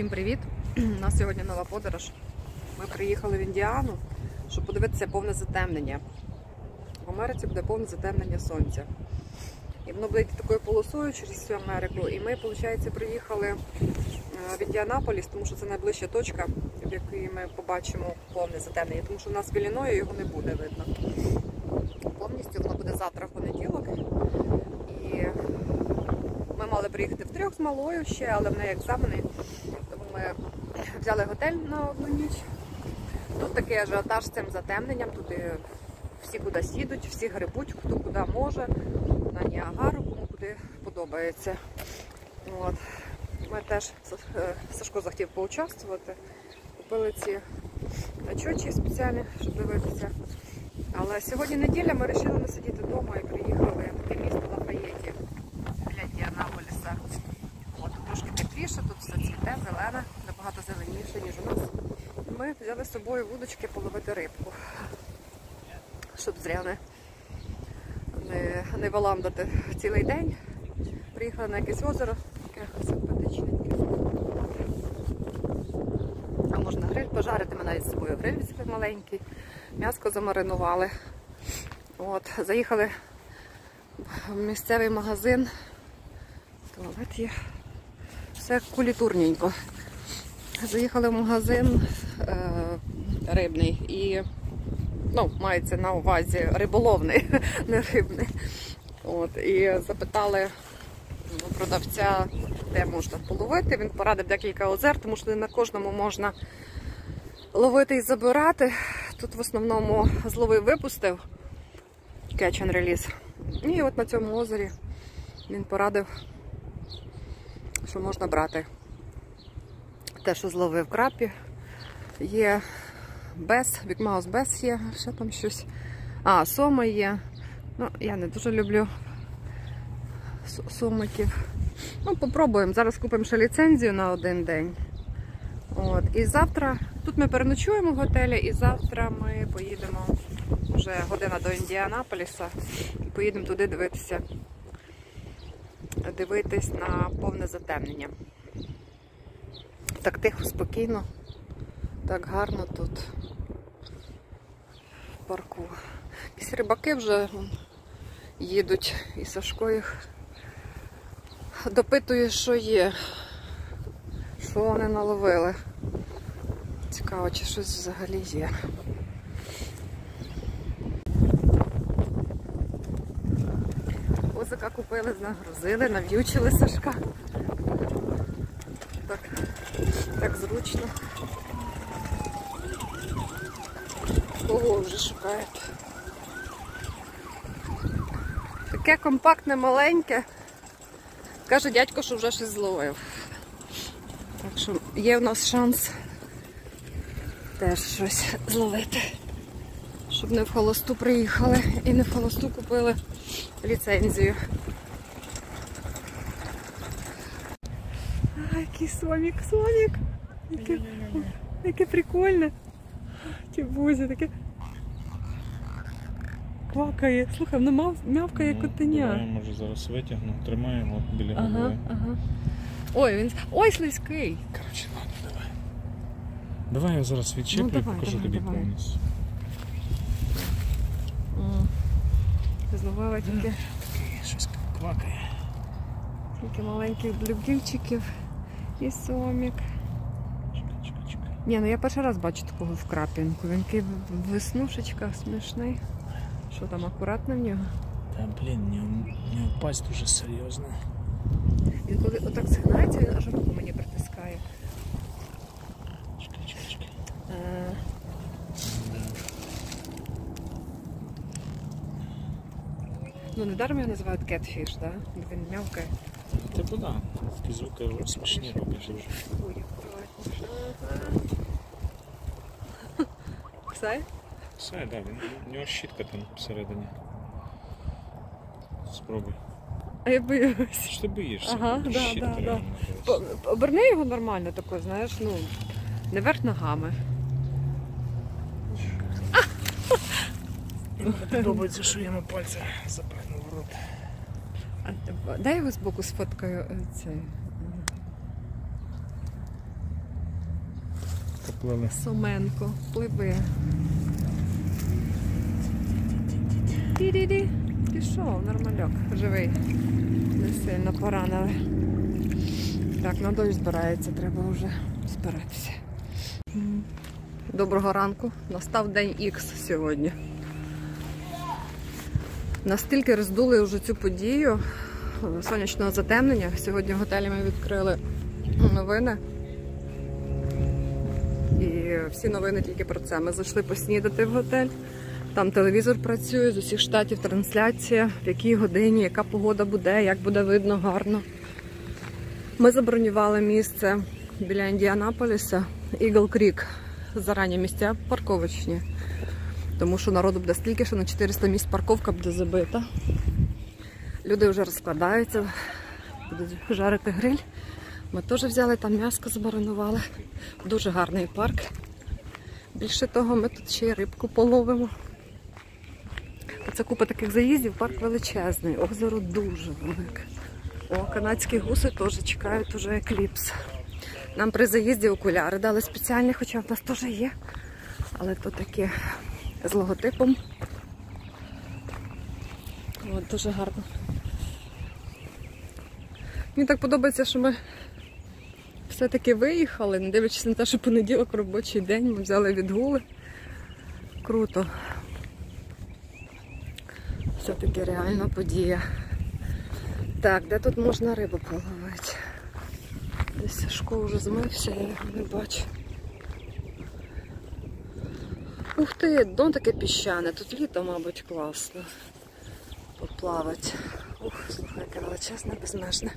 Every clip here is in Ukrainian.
Всім привіт! У нас сьогодні нова подорож. Ми приїхали в Індіану, щоб подивитися повне затемнення. В Америці буде повне затемнення сонця. І воно буде йти такою полосою через всю Америку. І ми, виходить, приїхали в Індіанаполіс, тому що це найближча точка, в якій ми побачимо повне затемнення. Тому що в нас в Ілліної його не буде видно. Повністю воно буде завтра в понеділок. І ми мали приїхати втрьох з малою ще, але в неї екзамени. Тому ми взяли готель на одну ніч. Тут такий ажіотаж з цим затемненням. Тут всі кудись їдуть, всі грибуть, хто куди може. На Ніагару, кому куди подобається. От. Ми теж, Сашко захотів поучаствувати. Купили ці очочі спеціальні, щоб дивитися. Але сьогодні неділя, ми вирішили не сидіти вдома і приїхали в таке місто Лафаєті біля Індіанаполіса. Тут трошки тепліше, тут все цвіте, зелене, набагато зеленіше, ніж у нас. Ми взяли з собою вудочки половити рибку, щоб зря не валандати цілий день. Приїхали на якесь озеро, таке симпатичненьке. А можна гриль пожарити, ми навіть з собою гриль візьмемо маленький. М'яско замаринували. От, заїхали в місцевий магазин. Туалет є. Все кулітурненько. Заїхали в магазин рибний і, мається на увазі риболовний, не рибний. От, і запитали продавця, де можна половити. Він порадив декілька озер, тому що не на кожному можна ловити і забирати. Тут в основному зловив, випустив, catch and release. І от на цьому озері він порадив, що можна брати те, що зловив крапі. Є бес, Big Mouth Bass є, ще там щось. Сома є. Я не дуже люблю сомиків. Попробуємо. Зараз купимо ще ліцензію на один день. От. І завтра, тут ми переночуємо в готелі, і завтра ми поїдемо, вже година до Індіанаполіса, і поїдемо туди дивитись на повне затемнення. Так тихо, спокійно, так гарно тут в парку. Якісь рибаки вже їдуть, і Сашко їх допитує, що є, що вони наловили. Цікаво, чи щось взагалі є. Козика купили, нагрузили, нав'ючили Сашка. Так зручно. Кого вже шукають? Таке компактне, маленьке. Каже дядько, що вже щось зловив. Так що є в нас шанс теж щось зловити. Щоб не в холосту приїхали і не в холосту купили ліцензію. Який сомік. Яке прикольне. Тібузі, таке квакає. Слухай, воно мявкає як котеня. Давай, може зараз витягну, тримаємо біля голови. Ой, слизький. Коротше, ладно, давай. Давай я зараз відчеплю і покажу тобі повністю. Зловила тільки. Таке щось квакає. Тільки маленьких блюбдівчиків і сомік. Ні, я перший раз бачу такого в крапінку. Він такий в веснушечках смішний. Що там, акуратно в нього? Та блін, в нього пасть дуже серйозна. Він коли отак згинається, він аж руку мені притискає. Чекай. Недаром його називають кетфіш, так? Він м'явкає. Типу, так. Такі звуки смішні робиш. Все? Все, так, у нього щітка там всередині. Спробуй. А я боюсь. Що ти боїшся? Ага, да. Оберни його нормально тако, знаєш, не вверх ногами. Мені подобається, що я йому пальця запихнув в рот. Дай його збоку сфоткаю цей. відклали. Соменко, пливи. Ті-ді-ді. Пішов, нормальок, живий. Не сильно поранили. Так, на дощ збирається, треба вже збиратися. Доброго ранку. Настав день Х сьогодні. Настільки роздули вже цю подію сонячного затемнення. Сьогодні в готелі ми відкрили новини. І всі новини тільки про це. Ми зайшли поснідати в готель. Там телевізор працює, з усіх штатів трансляція, в якій годині, яка погода буде, як буде видно гарно. Ми забронювали місце біля Індіанаполіса, Eagle Creek. Зарані місця парковочні. Тому що народу буде стільки, що на 400 місць парковка буде забита. Люди вже розкладаються, будуть жарити гриль. Ми теж взяли, там м'яско забаринували. Дуже гарний парк. Більше того, ми тут ще й рибку половимо. Це купа таких заїздів, парк величезний, озеро дуже велике. О, канадські гуси теж чекають уже екліпс. Нам при заїзді окуляри дали спеціальні, хоча в нас теж є. Але то такі з логотипом. От, дуже гарно. Мені так подобається, що ми все-таки виїхали, не дивлячись на те, що понеділок робочий день, ми взяли відгули. Круто. Все-таки реальна подія. Так, де тут можна рибу половити? Десь Сашко вже змився, я його не бачу. Ух ти, дно таке піщане, тут літо, мабуть, класно поплавати. Ух, слухай, яке величезне, безмежне.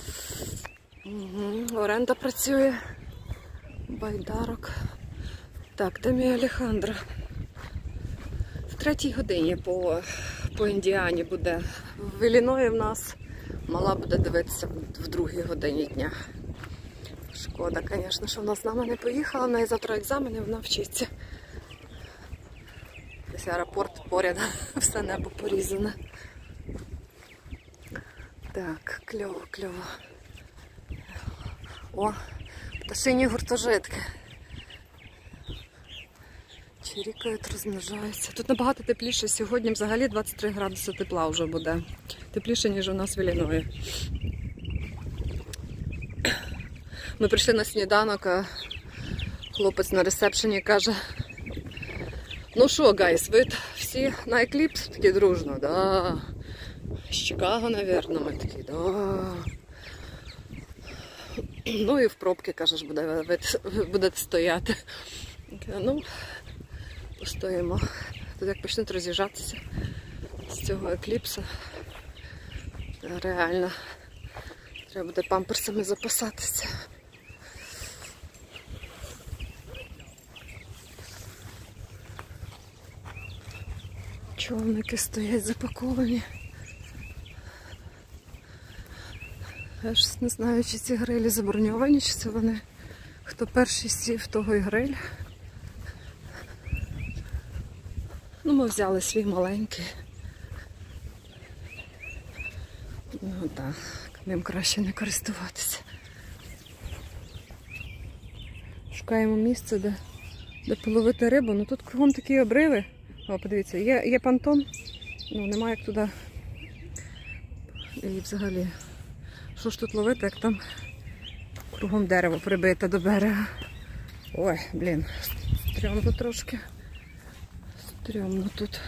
Оренда працює. Байдарок. Так, де мій Алехандро? В 3-й годині по Індіані буде. В Ілліної в нас мала буде дивитися в 2-й годині дня. Шкода, звісно, що вона з нами не поїхала. В неї завтра екзамени, вона вчиться. Десь аеропорт поряд, все небо порізане. Так, кльово, кльово. О, пташині гуртожитки. Чирікають, розмножаються. Тут набагато тепліше. Сьогодні взагалі 23 градуси тепла вже буде. Тепліше, ніж у нас в Ілліної. Ми прийшли на сніданок, а хлопець на ресепшені каже: ну що, гайс, ви всі на екліпс? Такі дружно, да. З Чикаго, мабуть, ми такі, да. Ну і в пробки, кажеш, будете стояти. Ну, постоїмо. Тут як почнуть роз'їжджатися з цього екліпсу. Реально, треба буде памперсами запасатися. Човники стоять запаковані. Я ж не знаю, чи ці грилі заброньовані, чи це вони. Хто перший сів, того і гриль. Ну, ми взяли свій маленький. Ну так, ним краще не користуватися. Шукаємо місце, де половити рибу. Ну тут кругом такі обриви. О, подивіться, є понтон, ну немає як туди. І взагалі, що ж тут ловити, як там кругом дерево прибите до берега. Ой, блін, стрьомно трошки. Стрьомно тут.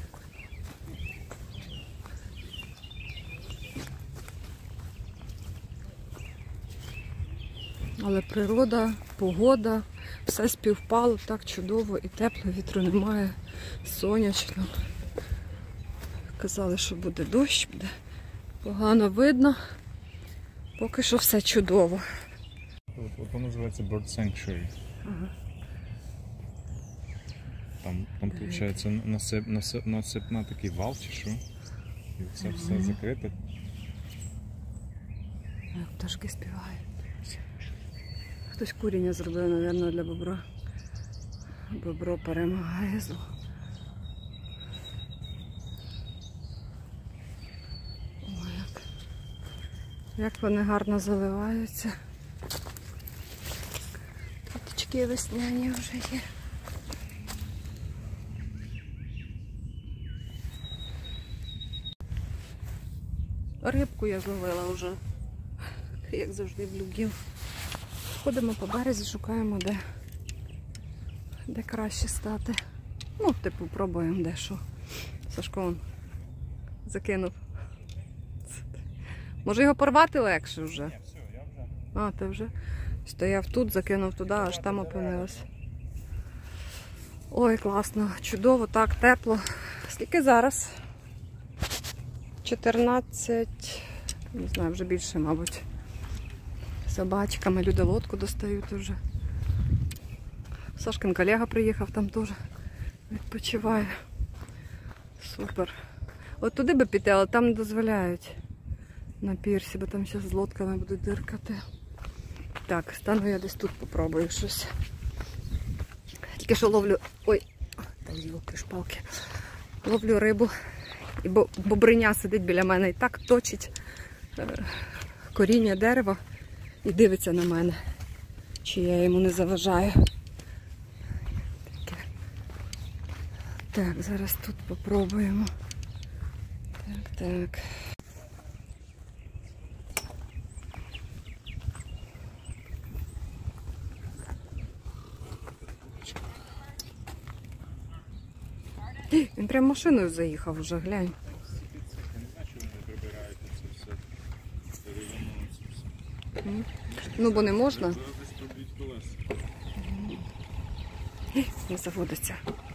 Але природа, погода, все співпало так чудово і тепло, вітру немає, сонячно. Казали, що буде дощ, буде погано видно. Поки що все чудово. От воно називається Bird Sanctuary. Ага. Там виходить, насипна такий вал чи що. І це все закрите. Як пташки співають. Хтось куріння зробив, мабуть, для бобра. Бобро перемагає зло. Ой, як вони гарно заливаються. Квіточки квіточки весняні вже є. Рибку я зловила вже, як завжди, в Люгів. Ходимо по березі, шукаємо, де краще стати. Ну, типу, пробуємо дещо. Сашко он закинув. Може його порвати легше вже? Ні, все, я вже. А, ти вже стояв тут, закинув туди, аж там опинилась. Ой, класно, чудово, так, тепло. Скільки зараз? 14, не знаю, вже більше, мабуть. Собачками, люди лодку достають вже. Сашкин колега приїхав, там теж відпочиває. Супер. От туди би піти, але там не дозволяють на пірсі, бо там зараз з лодками будуть диркати. Так, стану я десь тут попробую щось. Тільки що ловлю... Ой, та йолки-шпалки. Ловлю рибу. І бобриня сидить біля мене і так точить коріння дерева і дивиться на мене, чи я йому не заважаю. Так, зараз тут попробуємо. Так. Він прям машиною заїхав вже, глянь. Я не знаю, що вони прибирають це все. Перевернуться все. Ну, бо не можна. Зараз десь проб'ють колеса. Не заводиться.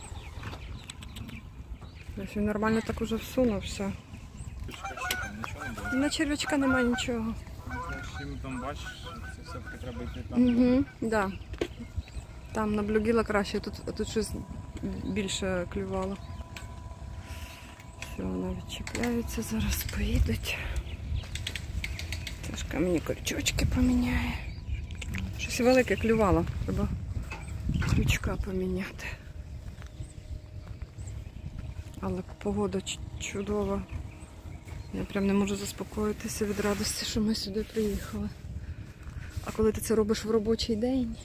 Ось він нормально так уже всунувся. Почекай, що там, нічого не було? На черв'ячка немає нічого. Значить, їм там бачиш, це все-таки треба йти там. Угу, да. Там на блюгіла краще, тут щось більше клювало. Все, вона відчіпляється, зараз поїдуть. Сашка мені крючочки поміняє. Щось велике клювало, треба крючка поміняти. Але погода чудова. Я прям не можу заспокоїтися від радості, що ми сюди приїхали. А коли ти це робиш в робочий день,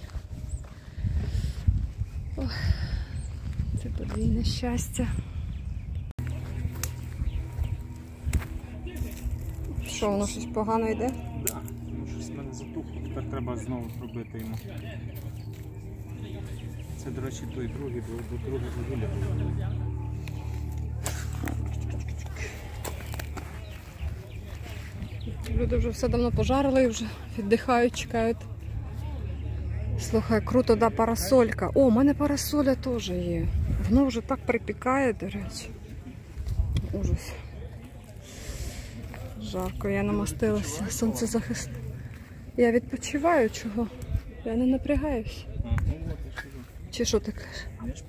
ох, це подвійне щастя. Що, воно щось погано йде? Так, тому щось в мене затухло, тепер треба знову пробити йому. Це, до речі, той другий, бо друге вугілля було. Люди вже все давно пожарили і вже віддихають, чекають. Слухай, круто, да, парасолька. О, у мене парасоля теж є. Воно вже так припікає, до речі. Ужас. Жарко, я намастилася. Сонцезахист. Я відпочиваю, чого? Я не напрягаюсь. Чи що ти кажеш?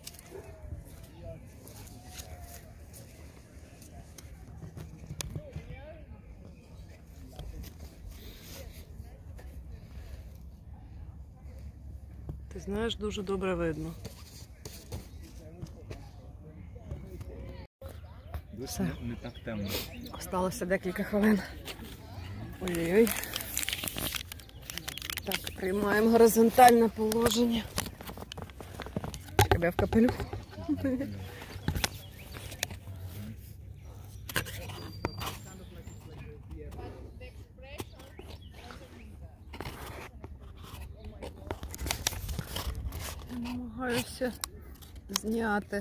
Ти знаєш, дуже добре видно. Все. Не так темно. Осталося декілька хвилин. Ой-ой-ой. Так, приймаємо горизонтальне положення. Чекай, я в капелюху. Я намагаюся зняти.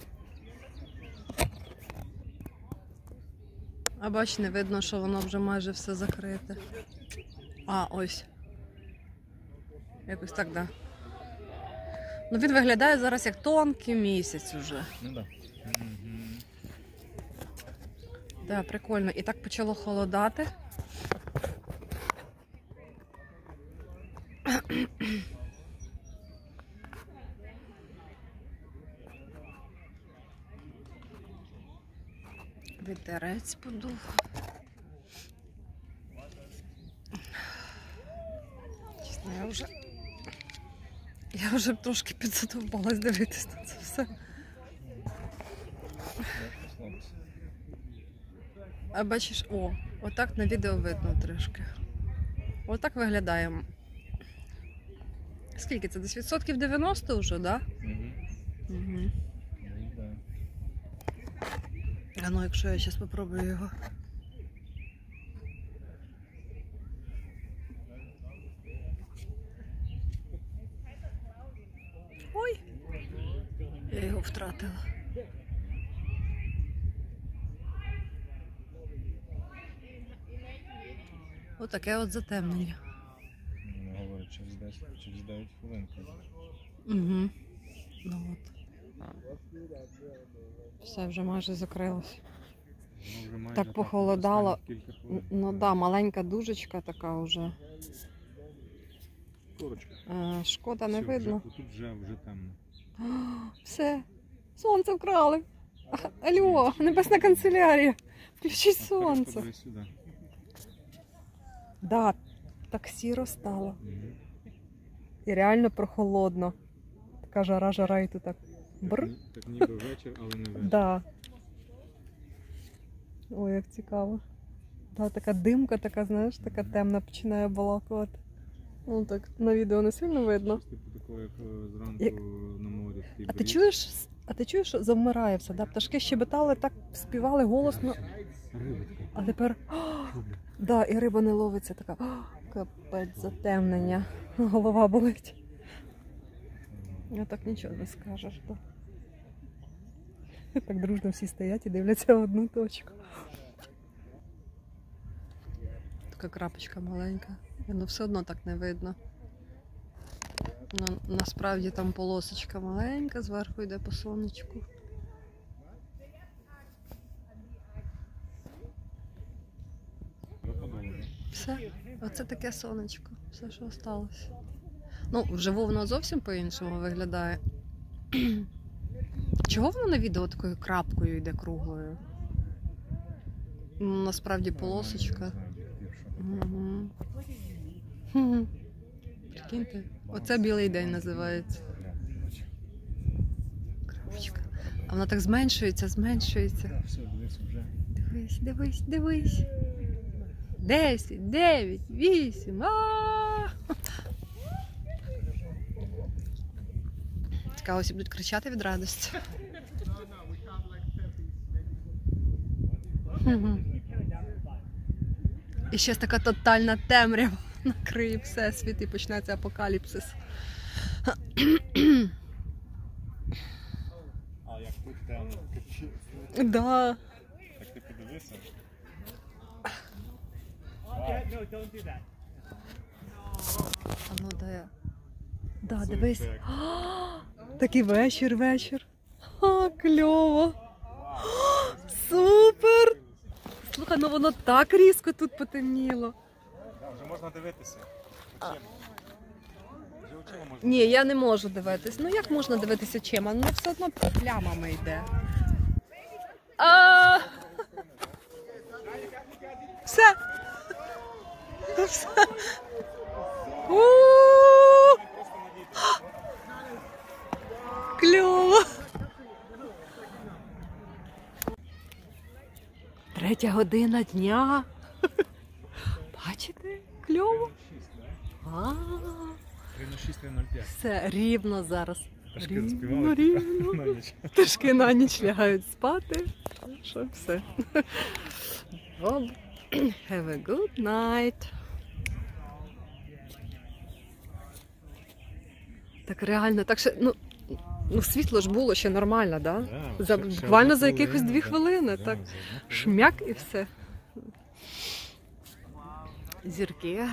А бач, не видно, що воно вже майже все закрите. А, ось. Якось так, да. Ну він виглядає зараз як тонкий місяць уже. Ну так. Да, прикольно. І так почало холодати. Вітерець подув. Чесно, я вже трошки підзадовбалась дивитись на це все. А бачиш, отак на відео видно трішки. Отак виглядає скільки це? Десь відсотків 90 вже, так? Угу. Угу. А ну, якщо я зараз спробую його. Ой! Я його втратила. Отаке от затемнення. Говорить, через 9 хвилин. Угу. Ну от. Все вже майже закрилось. Так похолодало. Ну так, да, маленька дужечка така вже. Шкода, не видно. Тут вже темно. Все, сонце вкрали. Алло, небесна канцелярія. Включіть сонце. Да, так сіро стало. І реально прохолодно. Така жара і тут так. Бр. Так ніби вечір, але не вечір. Да. Ой, як цікаво. Да, така димка, така, знаєш, така темна починає балакувати. Ну так на відео не сильно видно. Типу такого, як зранку на морі. А ти чуєш, що завмирає все, да? Пташки щебетали, так співали голосно. А тепер, да, і риба не ловиться, така, капець, затемнення, голова болить. Я так нічого не скажеш, да. Так дружно всі стоять і дивляться в одну точку. Така крапочка маленька, ну все одно так не видно. Ну, насправді там полосочка маленька, зверху йде по сонечку. Все, оце таке сонечко, все, що залишилося. Ну, вживу воно зовсім по-іншому виглядає. Чого воно на відео такою крапкою йде круглою? Насправді полосочка. Угу. Прикиньте, оце білий день називається. Крапочка. А вона так зменшується. Дивись, дивись, дивись. 10, 9, 8. Цікаво, всі будуть кричати від радості. І ще така тотальна темрява накриє всесвіт і почнеться апокаліпсис. А як тут темно? Да. Так ти подивися. А ну де? Да, дивись. Такий вечір. Кльово. Супер! Слухай, ну воно так різко тут потемніло. Вже можна дивитися. Ні, я не можу дивитись. Ну як можна дивитися очима? Ну все одно плямами йде. Все. Кльово. 3 година дня. Бачите? Кльово. 3:06:05. Все, рівно зараз. Пташки заспівали. Рівно. Пташки на ніч лягають спати. Що, все. Добре. Have a good night. Так реально, так що, ну світло ж було ще нормально, да? Буквально за якихось 2 хвилини, так? Шмяк і все. Зірки.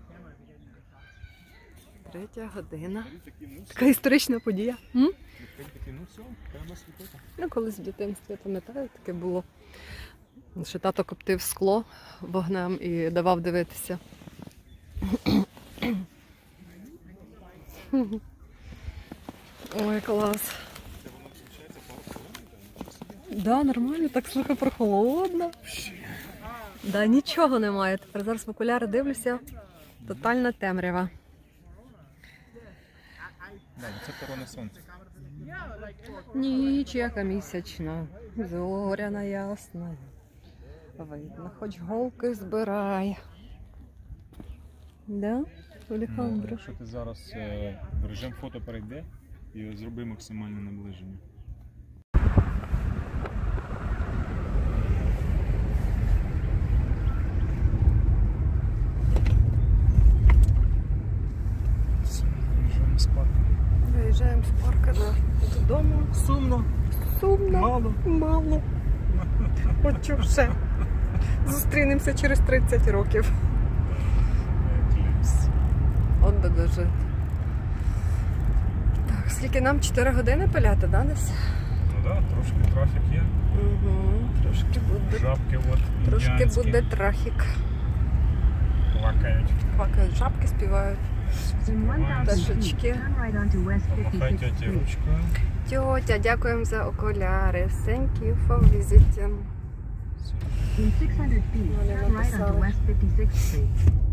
3 година. Така історична подія. Ну все, треба світити. Ну, колись в дитинстві, я пам'ятаю, таке було. Що тато коптив скло вогнем і давав дивитися. Ой, клас. Да, нормально, так слухай, прохолодно. Да, нічого немає. Тепер зараз в окуляри дивлюся. Тотальна темрява. Да, це корона сонця. Ніч яка місячна, зоряна ясна. Видно, хоч голки збирай. Да? Алехандро. Якщо ти зараз в режим фото перейди і зроби максимальне наближення. Виїжджаємо з парку. Виїжджаємо з парку додому. Сумно. Сумно. Мало. Мало. Хочу все. Зустрінемося через 30 років. Кліпс. От би дожити. Так, скільки нам? 4 години пиляти, да, десь? Ну так, трошки трафік є. Угу, трошки буде. Жабки от Трошки індіанські буде трафік. квакають. Квакають, жабки співають. Співають. Пташечки. Turn right onto West Помахай 56th тьоті Street. ручкою. Тьотя, дякуємо за окуляри. Thank you for visiting. In 600 feet, Вони turn right onto написали. West 56th Street.